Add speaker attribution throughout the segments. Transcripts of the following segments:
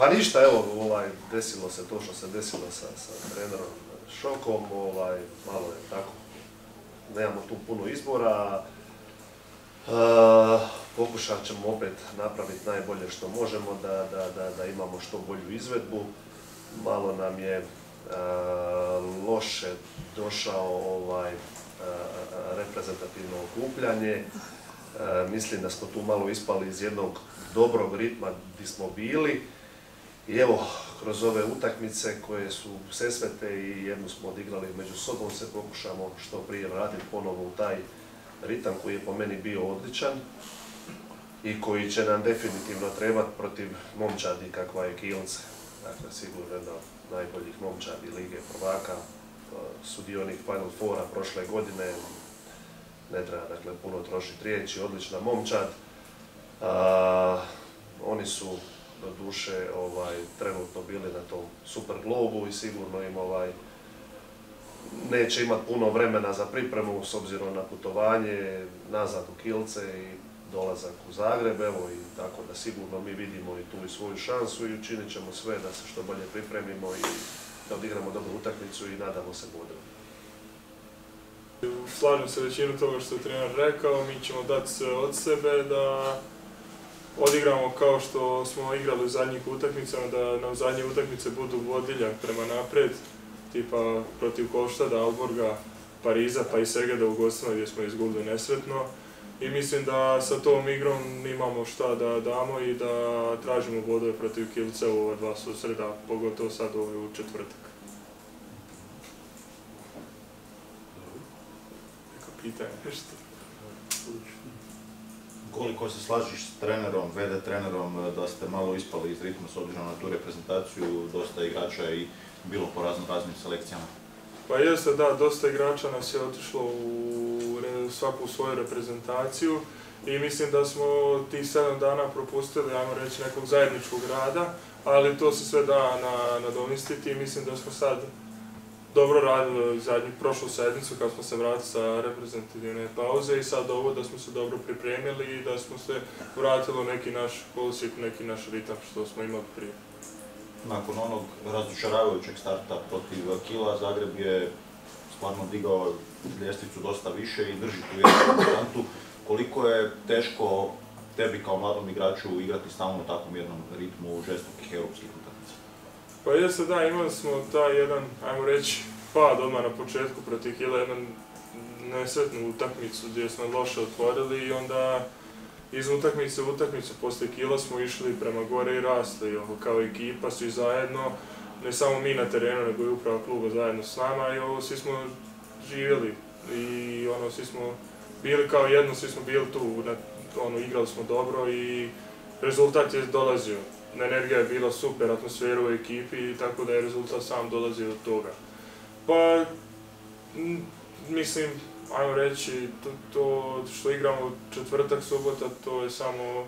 Speaker 1: Pa ništa, evo, desilo se to što se desilo sa trenerom Šokom, malo je tako, nemamo tu puno izbora, pokušat ćemo opet napraviti najbolje što možemo da imamo što bolju izvedbu. Malo nam je loše došao reprezentativno okupljanje. Mislim da smo tu malo ispali iz jednog dobrog ritma gdje smo bili. I evo, kroz ove utakmice koje su sesvete i jednu smo odigrali među sobom, se pokušamo što prije vratiti ponovo u taj ritam koji je po meni bio odličan i koji će nam definitivno trebati protiv momčadi kakva je Kielce. Dakle, sigurno jedna od najboljih momčadi Lige prvaka, sudionik Final Fora prošle godine, ne treba dakle puno trošiti riječi, odlična momčad. Oni su do duše trenutno bili na tom super globu i sigurno im neće imati puno vremena za pripremu s obzirom na putovanje nazad u Kielce i dolazak u Zagreb, evo, i tako da sigurno mi vidimo i tu i svoju šansu i učinit ćemo sve da se što bolje pripremimo i da odigramo dobru utakmicu i nadamo se bodovima.
Speaker 2: Slažem se većinu toga što je trener rekao, mi ćemo dati sve od sebe da odigramo kao što smo igrali u zadnjih utakmicama, da nam zadnje utakmice budu vodilja prema naprijed, tipa protiv Koštada, Alborga, Pariza pa i Segeda u gostima gdje smo izgubili nesretno. I mislim da sa tom igrom imamo šta da damo i da tražimo bodove protiv Kielce u ova dva susreda, pogotovo sad u četvrtak. Neko pitanje nešto?
Speaker 3: Koliko se slažiš s trenerom, VD trenerom, da ste malo ispali iz ritma s obzirom na tu reprezentaciju, dosta igrača i bilo po raznim selekcijama?
Speaker 2: Pa jeste, da, dosta igrača nas je otišlo u svaku svoju reprezentaciju i mislim da smo tih 7 dana propustili, ajmo reći, nekog zajedničkog rada, ali to se sve da nadomjestiti i mislim da smo sad dobro radili prošlu sedmicu kad smo se vratili sa reprezentativne pauze i sad ovo da smo se dobro pripremili i da smo se vratili u neki naš kolosijek, neki naš ritam što smo imali prije.
Speaker 3: Nakon onog razočaravajućeg starta protiv Kiela, Zagreb je stvarno digao ljestvicu dosta više i drži tu jednu konstantu. Koliko je teško tebi kao mladom igraču igrati stalno u takvom jednom ritmu žestokih europskih utakmica?
Speaker 2: Pa jeste, da, imali smo taj jedan, ajmo reći, pad odmah na početku protiv Kiela, jednu nesretnu utakmicu gdje smo loše otvorili i onda iz utakmice u utakmicu poslije Kiela smo išli prema gore i rasli, kao ekipa, svi zajedno, ne samo mi na terenu, nego i uprava kluba zajedno s nama i svi smo živjeli i svi smo bili kao jedno, svi smo bili tu, igrali smo dobro i rezultat je dolazio. Energija je bila super, atmosfera u ekipi, tako da je rezultat sam dolazio od toga. Pa, mislim, ajmo reći, to što igramo četvrtak, subota, to je samo,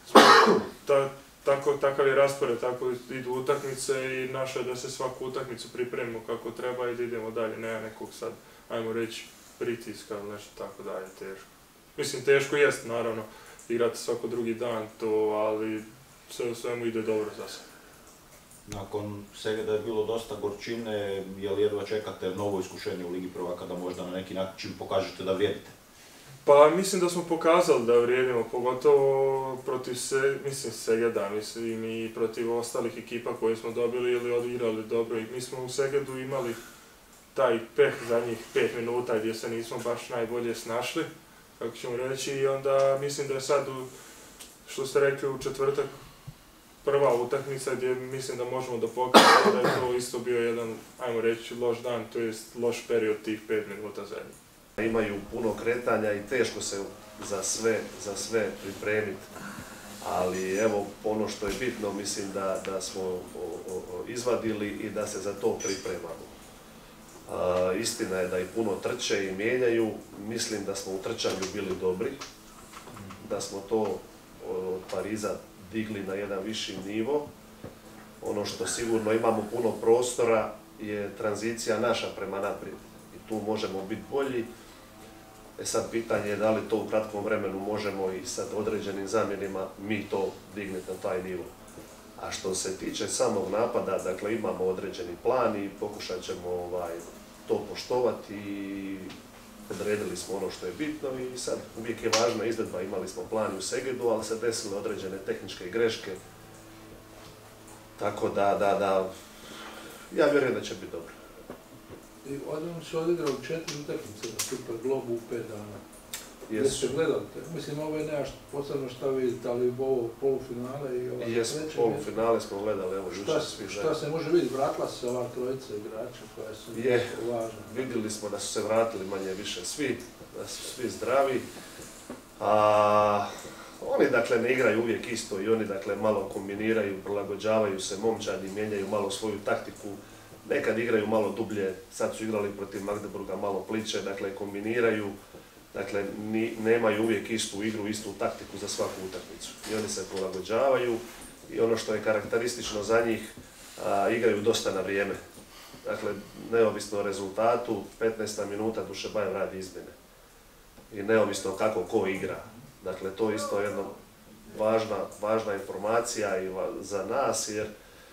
Speaker 2: takav je raspored, tako idu utakmice i naše je da se svaku utakmicu pripremimo kako treba i da idemo dalje, nema nekog sad, ajmo reći, pritiska ili nešto tako dalje, teško. Mislim, teško jest, naravno, igrati svako drugi dan to, ali sve u svemu ide dobro za sve.
Speaker 3: Nakon Segeda je bilo dosta gorčine, je li jedva čekate novo iskušenje u Ligi prvaka da možda na neki način pokažete da vrijedite?
Speaker 2: Pa mislim da smo pokazali da vrijedimo, pogotovo protiv Segeda, mislim i protiv ostalih ekipa koje smo dobili ili odigrali dobro. I mi smo u Segedu imali taj peh zadnjih 5 minuta gdje se nismo baš najbolje snašli, kako ćemo reći, i onda mislim da je sad, što ste rekli, u četvrtak prva utakmica gdje mislim da možemo da pokažemo da je to isto bio jedan, ajmo reći, loš dan, to jest loš period tih 5 minuta zadnjih.
Speaker 1: Imaju puno kretanja i teško se za sve pripremiti, ali evo ono što je bitno, mislim da smo izvadili i da se za to pripremamo. Istina je da i puno trče i mijenjaju, mislim da smo u trčanju bili dobri, da smo to od Pariza digli na jedan viši nivo. Ono što sigurno imamo puno prostora je tranzicija naša prema naprijed i tu možemo biti bolji. Sad pitanje je da li to u kratkom vremenu možemo i sad određenim zamjenima mi to digneti na taj nivo. A što se tiče samog napada, dakle imamo određeni plan i pokušat ćemo to poštovati i odredili smo ono što je bitno i sad uvijek je važna izvedba, imali smo plan i u Segedu, ali se desile određene tehničke greške. Tako da, ja vjerujem da će biti dobro.
Speaker 4: I odmah si odigrao 4 utakmice na Super Globu u 5 dana.
Speaker 1: Jesu.
Speaker 4: Jeste gledali te? Mislim, ovo je nešto posebno što vidite, ali ovo polufinale i ova treća.
Speaker 1: Jesu, polufinale smo gledali, evo, jučer svi zajedno.
Speaker 4: Šta se može vidjeti? Vratila se ova trojica igrača koja su važna.
Speaker 1: Vidjeli smo da su se vratili manje više svi, da su svi zdravi. Oni dakle ne igraju uvijek isto i oni dakle malo kombiniraju, prilagođavaju se momčadi, mijenjaju malo svoju taktiku. Nekad igraju malo dublje, sad su igrali protiv Magdeburga malo pliće, dakle kombiniraju. Dakle, nemaju uvijek istu igru, istu taktiku za svaku utakmicu. I oni se prilagođavaju i ono što je karakteristično za njih, igraju dosta na vrijeme. Dakle, neovisno o rezultatu, 15. minuta Dušebajev radi izmjene. I neovisno kako ko igra. Dakle, to je isto jedna važna informacija i za nas, jer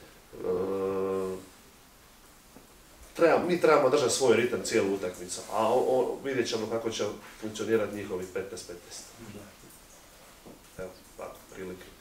Speaker 1: mi trebamo držati svoj ritam cijelu utakmicu, a vidjet ćemo kako će funkcionirati njihovi 15-15. Evo, tako, prilike.